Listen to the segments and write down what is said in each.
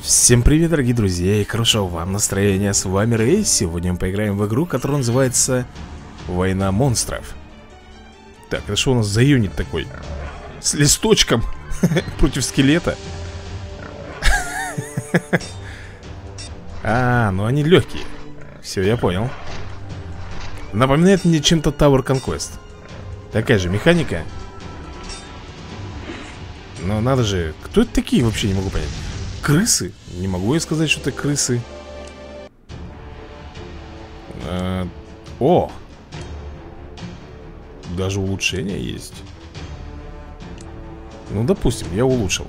Всем привет, дорогие друзья, и хорошего вам настроения. С вами Рэй. Сегодня мы поиграем в игру, которая называется Война монстров. Так, это что у нас за юнит такой? С листочком против скелета. Ну они легкие. Все, я понял. Напоминает мне чем-то Tower Conquest. Такая же механика. Но надо же, кто это такие, вообще не могу понять. Крысы? Не могу я сказать, что это крысы. О! Даже улучшение есть. Ну, допустим, я улучшил.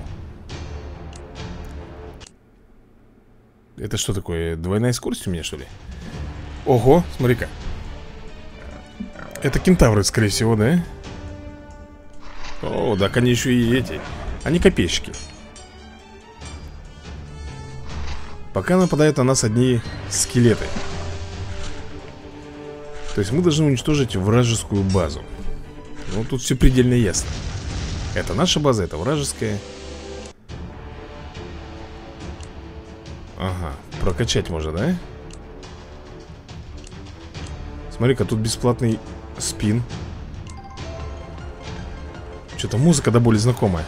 Это что такое? Двойная скорость у меня, что ли? Ого, смотри-ка. Это кентавры, скорее всего, да? О, так они еще и эти. Они копейщики. Пока нападают на нас одни скелеты. То есть мы должны уничтожить вражескую базу. Ну, тут все предельно ясно. Это наша база, это вражеская. Ага, прокачать можно, да? Смотри-ка, тут бесплатный спин. Что-то музыка до боли знакомая.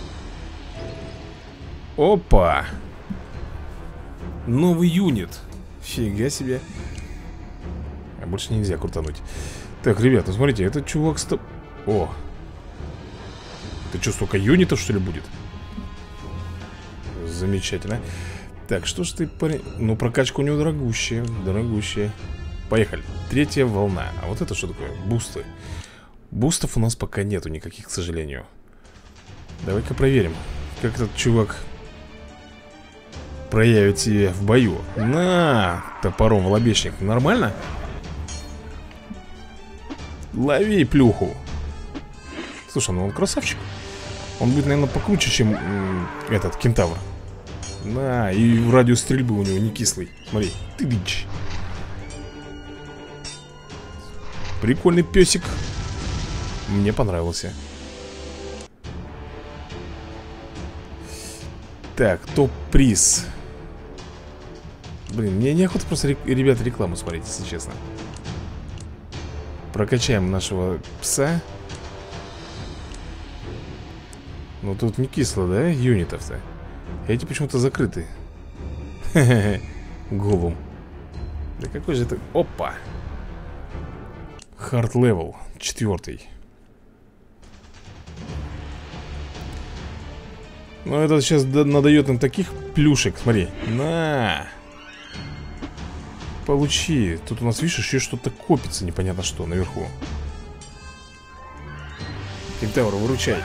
Опа! Новый юнит. Фига себе. А больше нельзя крутануть. Так, ребята, смотрите, этот чувак О! Это что, столько юнитов, что ли, будет? Замечательно. Так, что ж ты, парень... Ну, прокачка у него дорогущая. Дорогущая. Поехали. Третья волна. А вот это что такое? Бусты. Бустов у нас пока нету никаких, к сожалению. Давай-ка проверим, как этот чувак проявит себя в бою. На, топором в лобешник. Нормально? Лови плюху. Слушай, ну он красавчик. Он будет, наверное, покруче, чем этот кентавр. На, и радиус стрельбы у него не кислый. Смотри, ты дичь. Прикольный песик. Мне понравился. Так, топ-приз. Блин, мне неохота просто, ребята, рекламу смотреть, если честно. Прокачаем нашего пса. Ну тут не кисло, да, юнитов-то? Эти почему-то закрыты. Голум. Да какой же это... Опа! Хард левел 4. Ну это сейчас надает нам таких плюшек. Смотри. На! Получи. Тут у нас, видишь, еще что-то копится. Непонятно что, наверху. Кентавр, выручай.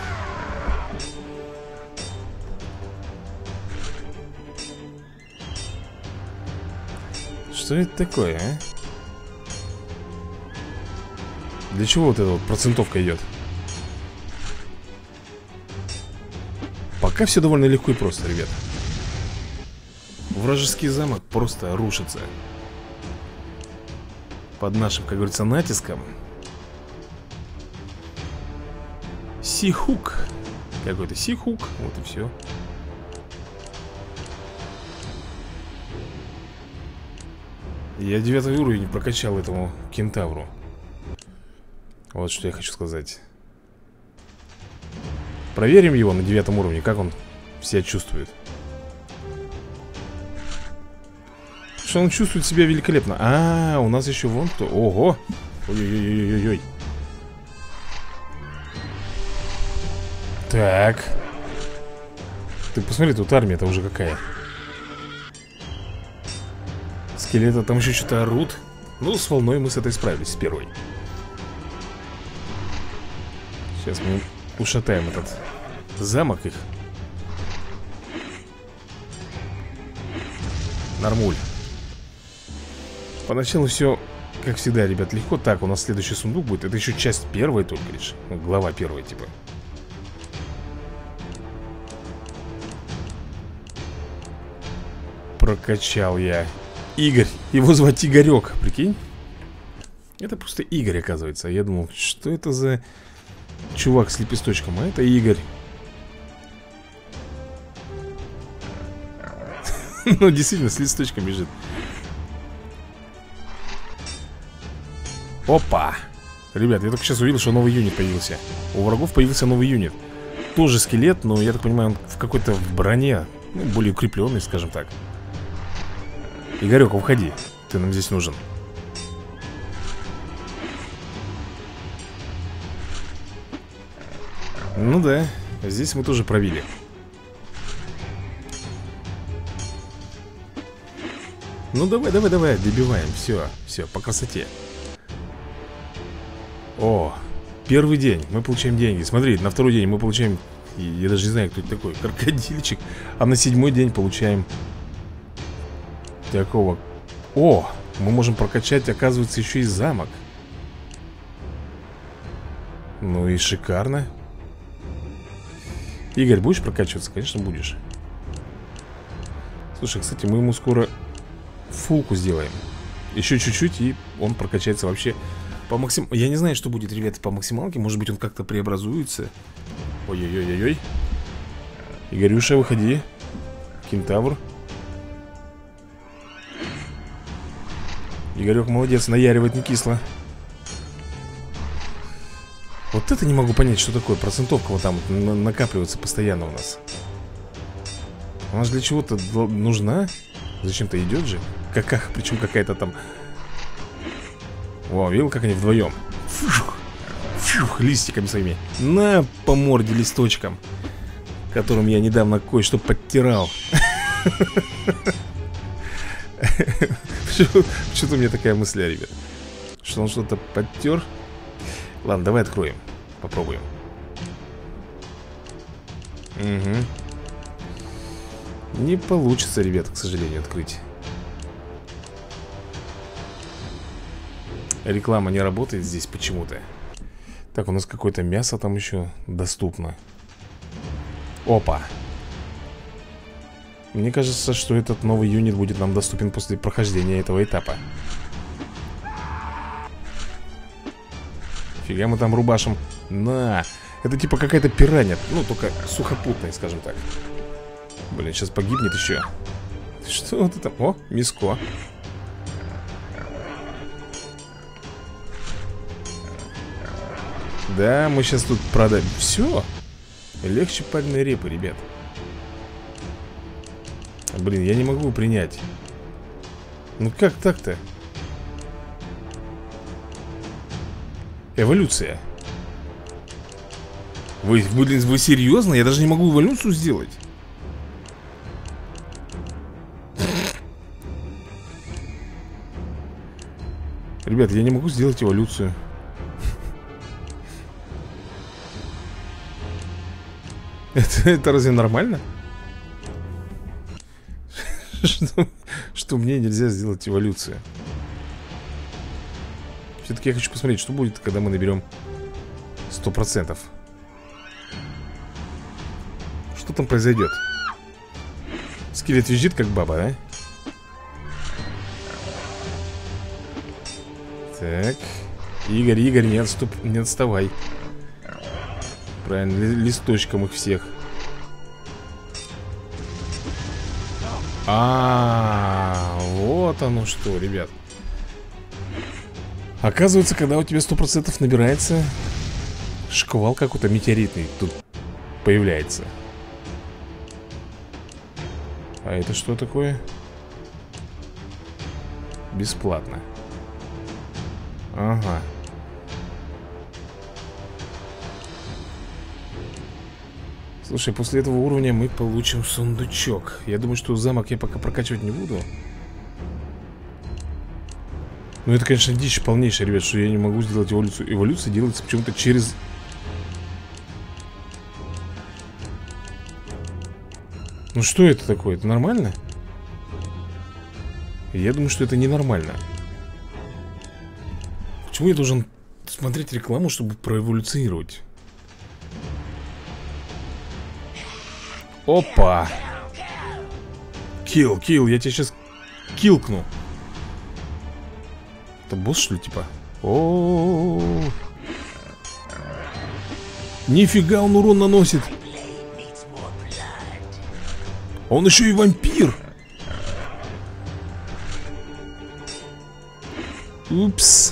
Что это такое, а? Для чего вот эта вот процентовка идет? Пока все довольно легко и просто, ребят. Вражеский замок просто рушится под нашим, как говорится, натиском. Сихук. Какой-то сихук. Вот и все. Я 9 уровень прокачал этому кентавру. Вот что я хочу сказать. Проверим его на 9 уровне, как он себя чувствует. Что он чувствует себя великолепно. А, у нас еще вон кто. Ого. Ой-ой-ой-ой-ой. Так. Ты посмотри, тут армия-то уже какая. Скелеты там еще что-то орут. Ну, с волной мы с этой справились, с первой. Сейчас мы ушатаем этот замок их. Нормуль. Поначалу все, как всегда, ребят, легко. Так, у нас следующий сундук будет. Это еще часть первая только лишь. Глава первая, типа. Прокачал я Игорь. Его звать Игорек, прикинь. Это просто Игорь, оказывается. Я думал, что это за чувак с лепесточком. А это Игорь. Ну, действительно, с листочком бежит. Опа! Ребят, я только сейчас увидел, что новый юнит появился. У врагов появился новый юнит. Тоже скелет, но я так понимаю, он в какой-то броне, ну, более укрепленный, скажем так. Игорек, уходи. Ты нам здесь нужен. Ну да, здесь мы тоже пробили. Ну давай, добиваем. Все, по красоте. О, первый день, мы получаем деньги. Смотри, на второй день мы получаем, я даже не знаю, кто это такой, крокодильчик. А на 7-й день получаем такого. О, мы можем прокачать, оказывается, еще и замок. Ну и шикарно. Игорь, будешь прокачиваться? Конечно, будешь. Слушай, кстати, мы ему скоро фулку сделаем. Еще чуть-чуть, и он прокачается вообще по максимуму. Я не знаю, что будет, ребята, по максималке. Может быть, он как-то преобразуется. Ой-ой-ой-ой-ой. Игорюша, выходи. Кентавр. Игорек молодец, наяривает не кисло. Вот это не могу понять, что такое. Процентовка вот там накапливается постоянно у нас. Она же для чего-то нужна. Зачем-то идет же. Причем какая-то там. Вау, видел, как они вдвоем. Фух, листиками своими. На по морде листочком, которым я недавно кое-что подтирал. Почему-то у меня такая мысль, ребят, что он что-то подтер. Ладно, давай откроем. Попробуем. Угу. Не получится, ребят, к сожалению, открыть. Реклама не работает здесь почему-то. Так, у нас какое-то мясо там еще доступно. Опа. Мне кажется, что этот новый юнит будет нам доступен после прохождения этого этапа. Фига мы там рубашим. На. Это типа какая-то пиранья. Ну, только сухопутная, скажем так. Блин, сейчас погибнет еще. Что это там? О, миско. Да, мы сейчас тут продаем. Все. Легче пальмой репы, ребят. Блин, я не могу принять. Ну как так-то? Эволюция. Вы серьезно? Я даже не могу эволюцию сделать. Ребят, я не могу сделать эволюцию. Это разве нормально? Что мне нельзя сделать эволюцию? Все-таки я хочу посмотреть, что будет, когда мы наберем 100%. Что там произойдет? Скелет визжит, как баба, а? Так. Игорь, не отставай. Правильно, листочком их всех. Вот оно что, ребят. Оказывается, когда у тебя 100% набирается, шквал какой-то метеоритный тут появляется. А это что такое? Бесплатно. Ага. Слушай, после этого уровня мы получим сундучок. Я думаю, что замок я пока прокачивать не буду. Ну это, конечно, дичь полнейшая, ребят, что я не могу сделать эволюцию. Эволюция делается почему-то через... Ну что это такое? Это нормально? Я думаю, что это ненормально. Почему я должен смотреть рекламу, чтобы проэволюционировать? Опа! Килл, я тебя сейчас килкну. Это босс, что ли, типа? О-о-о-о. Нифига он урон наносит. Он еще и вампир. Упс.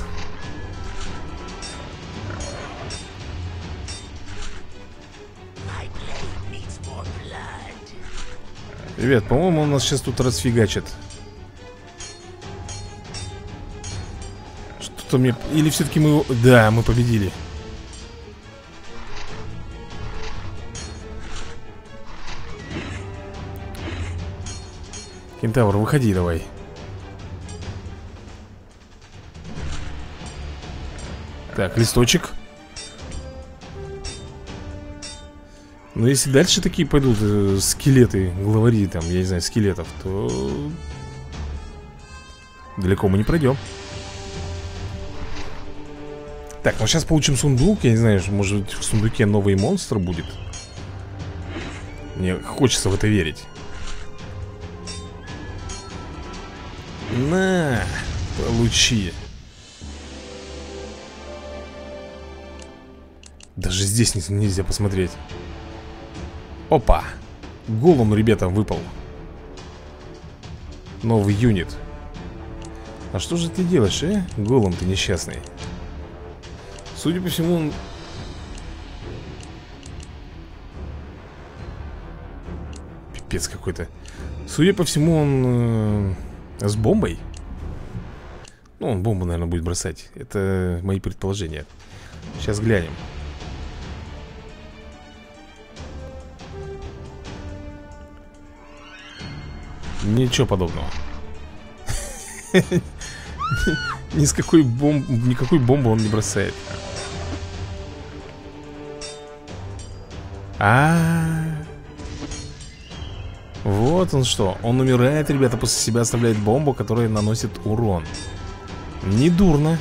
Ребят, по-моему, он нас сейчас тут расфигачит. Что-то мне... Или все-таки мы... Да, мы победили. Кентавр, выходи давай. Так, листочек. Но если дальше такие пойдут скелеты, главари там, я не знаю, скелетов, то далеко мы не пройдем. Так, ну сейчас получим сундук. Я не знаю, может быть в сундуке новый монстр будет. Мне хочется в это верить. На, получи. Даже здесь нельзя посмотреть. Опа. Голум, ребята, выпал. Новый юнит. А что же ты делаешь, Голум, ты несчастный. Судя по всему, он... Пипец какой-то. Судя по всему, он с бомбой. Ну, он бомбу, наверное, будет бросать. Это мои предположения. Сейчас глянем. Ничего подобного. Никакой бомбы он не бросает. Вот он что. Он умирает, ребята, после себя оставляет бомбу, которая наносит урон. Недурно.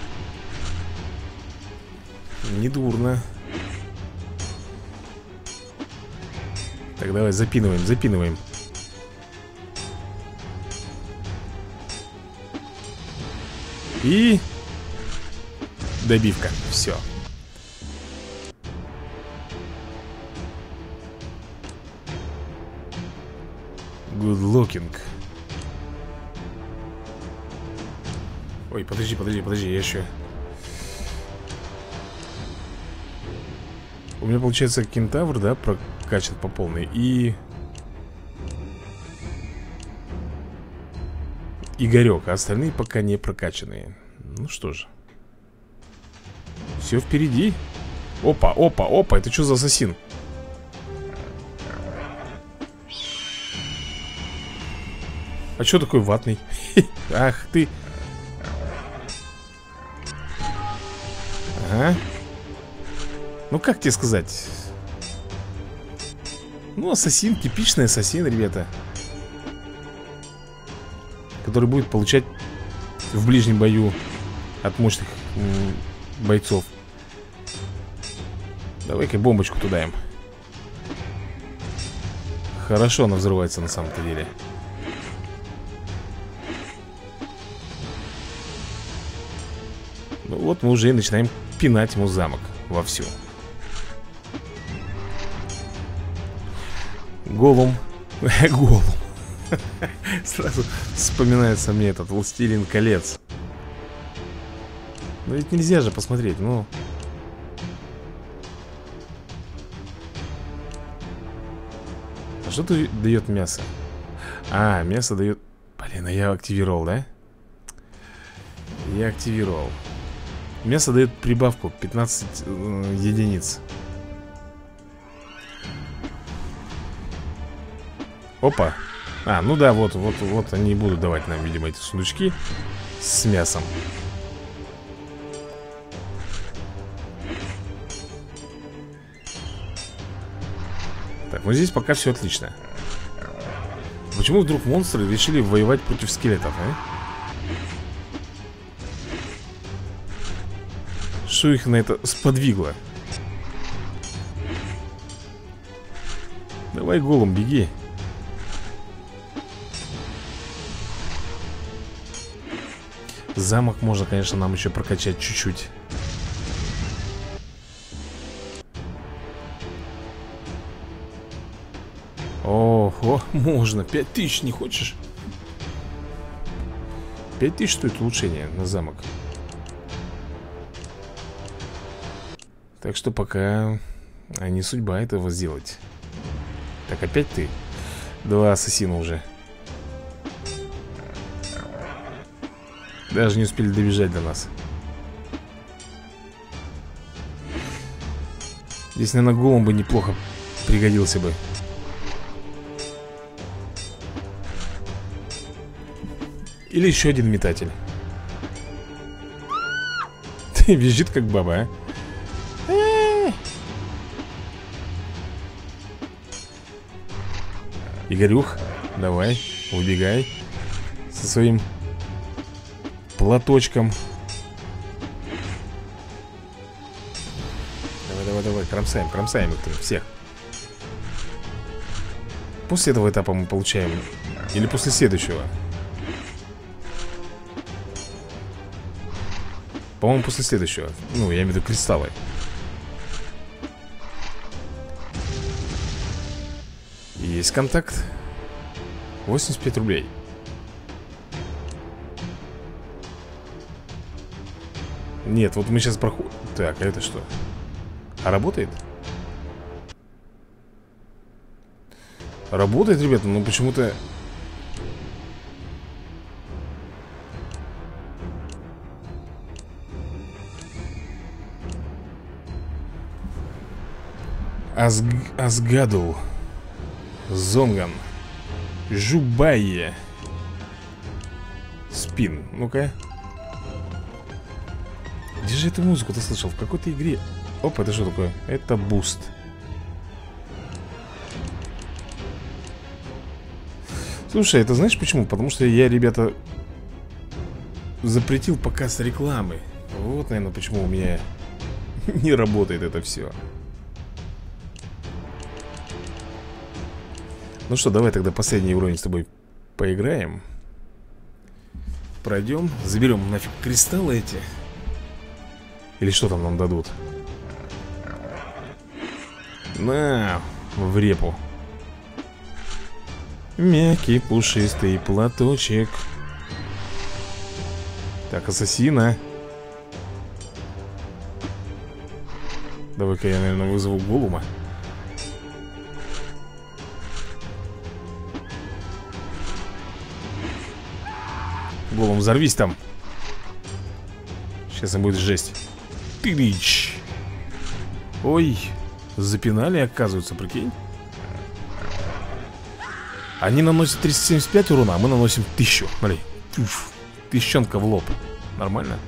Недурно. Так, давай, запинываем, запинываем. И добивка. Все. Good looking. Ой, подожди, я еще... У меня получается кентавр, да, прокачан по полной. И... Игорек, а остальные пока не прокачанные. Ну что же. Все впереди. Опа, опа, опа, это что за ассасин? А что такой ватный? Ах ты. Ага. Ну как тебе сказать? Ну ассасин, типичный ассасин, ребята. Который будет получать в ближнем бою от мощных бойцов. Давай-ка бомбочку туда им. Хорошо она взрывается на самом-то деле. Ну вот мы уже и начинаем пинать ему замок вовсю. Голум. Голум. Сразу вспоминается мне этот «Властелин колец». Но ведь нельзя же посмотреть, ну. А что дает мясо? А, мясо дает... Блин, а я активировал, да? Я активировал. Мясо дает прибавку 15 единиц. Опа. А, ну да, вот они и будут давать нам, видимо, эти сундучки с мясом. Так, ну здесь пока все отлично. Почему вдруг монстры решили воевать против скелетов, а? Что их на это сподвигло? Давай, голым, беги. Замок можно, конечно, нам еще прокачать чуть-чуть. Ого, можно. 5000 не хочешь? 5000 стоит улучшение на замок. Так что пока не судьба этого сделать. Так, опять ты? 2 ассасина уже. Даже не успели добежать до нас. Здесь, наверное, голым бы неплохо пригодился бы. Или еще один метатель. Визжит как баба, а? Игорюх, давай, убегай со своим платочком. Давай, кромсаем их всех. После этого этапа мы получаем. Или после следующего? По-моему, после следующего. Ну, я имею в виду кристаллы. Есть контакт. 85 рублей. Нет, вот мы сейчас проходим. Так, а это что? А работает? Работает, ребята, но почему-то... Асгадул, Зонган, Жубайе, Спин. Ну-ка. Где же эту музыку ты слышал? В какой-то игре. Опа, это что такое? Это буст. Слушай, это знаешь почему? Потому что я, ребята, запретил показ рекламы. Вот, наверное, почему у меня не работает это все. Ну что, давай тогда последний уровень с тобой поиграем. Пройдем, заберем нафиг кристаллы эти. Или что там нам дадут? На, в репу. Мягкий пушистый платочек. Так, ассасина. Давай-ка я, наверное, вызову голума. Голум, взорвись там. Сейчас им будет жесть. Тыч. Ой, запинали, оказывается, прикинь. Они наносят 375 урона, а мы наносим 1000. Смотри, тысячонка в лоб. Нормально?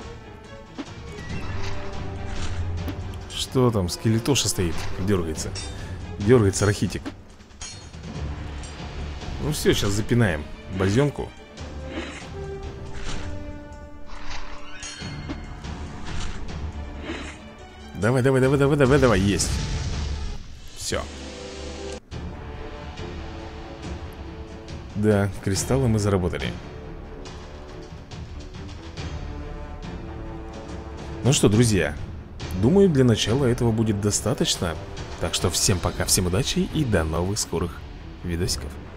Что там, скелетоша стоит, дергается. Дергается рахитик. Ну все, сейчас запинаем бозенку. Давай, есть. Все. Да, кристаллы мы заработали. Ну что, друзья, думаю, для начала этого будет достаточно. Так что всем пока, всем удачи и до новых скорых видосиков.